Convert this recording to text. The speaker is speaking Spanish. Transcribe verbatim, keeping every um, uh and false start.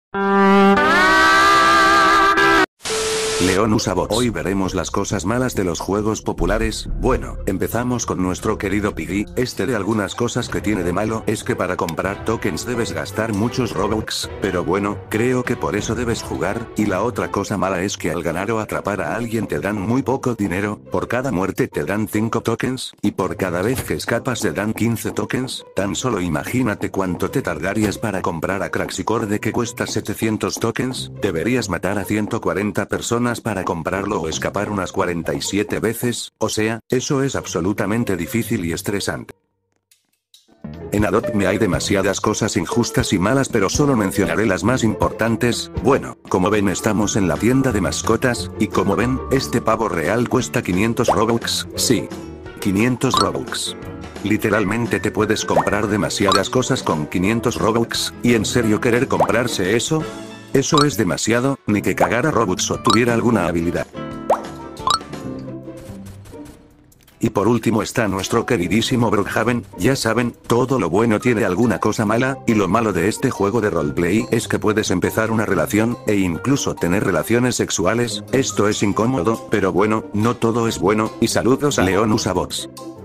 León usa bots. Hoy veremos las cosas malas de los juegos populares. Bueno, empezamos con nuestro querido Piggy. Este de algunas cosas que tiene de malo es que para comprar tokens debes gastar muchos Robux, pero bueno, creo que por eso debes jugar. Y la otra cosa mala es que al ganar o atrapar a alguien te dan muy poco dinero. Por cada muerte te dan cinco tokens, y por cada vez que escapas te dan quince tokens. Tan solo imagínate cuánto te tardarías para comprar a Craxicore que cuesta setecientos tokens. Deberías matar a ciento cuarenta personas para comprarlo o escapar unas cuarenta y siete veces, o sea, eso es absolutamente difícil y estresante. En Adopt Me hay demasiadas cosas injustas y malas, pero solo mencionaré las más importantes. Bueno, como ven estamos en la tienda de mascotas, y como ven, este pavo real cuesta quinientos Robux, sí. quinientos Robux. Literalmente te puedes comprar demasiadas cosas con quinientos Robux, ¿y en serio querer comprarse eso? Eso es demasiado, ni que cagara Robux o tuviera alguna habilidad. Y por último está nuestro queridísimo Brookhaven. Ya saben, todo lo bueno tiene alguna cosa mala, y lo malo de este juego de roleplay es que puedes empezar una relación, e incluso tener relaciones sexuales. Esto es incómodo, pero bueno, no todo es bueno, y saludos a León Usa Bots.